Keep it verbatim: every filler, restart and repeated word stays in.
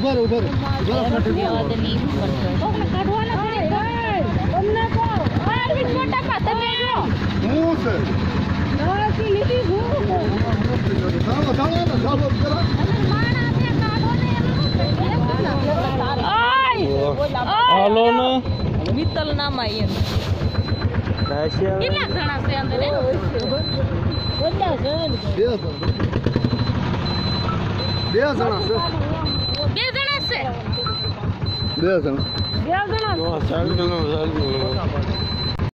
ઉભર ઉભર કોકને કાઢવાના પડે તમને કો આરવી મોટા પા તમે જો હું છે નાસી લીધી હું ચાલો ચાલો ને ચાલો કરા માણા તે કાઢો ને હાલો ને મિત્તલ નામ આયન કાશિયા કેટલા જણા છે અંદર એ કેટલા જણ બે જણા બે જણા છે બે જણા છે બે જણા બે જણા ચાલ ચાલ ચાલ